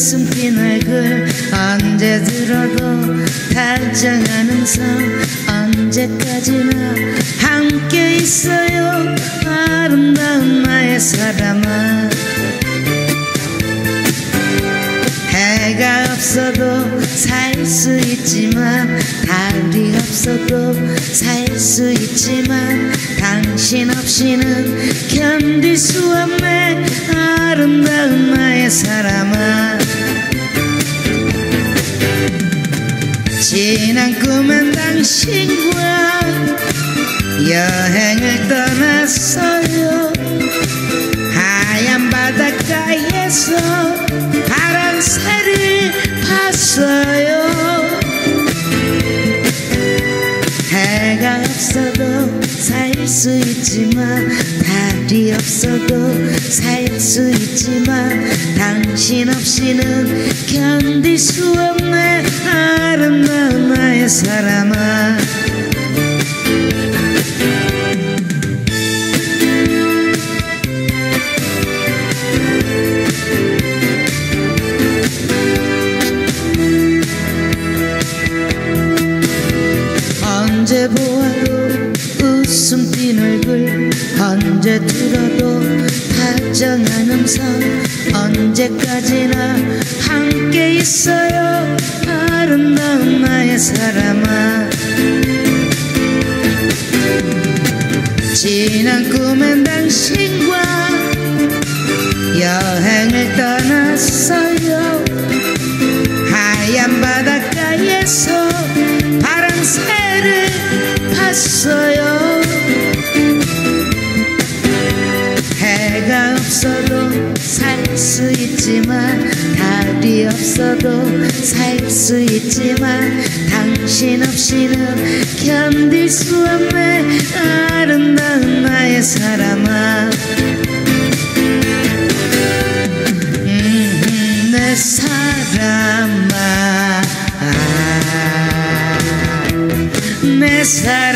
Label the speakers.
Speaker 1: 웃음 띤 얼굴 언제 들어도 다정한 음성 언제까지나 함께 있어요 아름다운 나의 사람아. 해가 없어도 살 수 있지만 달이 없어도 살 수 있지만 당신 없이는 견딜 수 없네 아름다운 나의 사람아. 지난 꿈은 당신과 여행을 떠났어요. 하얀 바닷가에서 파랑새를 봤어요. 해가 없어도 살 수 있지만 달이 없어도 살 수 있지만 당신 없이는 견딜 수 없네 아름다운 나의 사람아. 언제 보아도 웃음 띤 얼굴 언제 들어도 다정한 음성 언제까지나 함께 있어요 아름다운 나의 사람아. 지난 꿈엔 당신과 여행을 떠났어요. 하얀 바닷가에서 파랑새를 봤어요. 해가 없어도 살 수 있지만 달이 없어도 살 수 있지만 당신 없이는 견딜 수 없네 아름다운 나의 사람아. 내 사람아 내 사람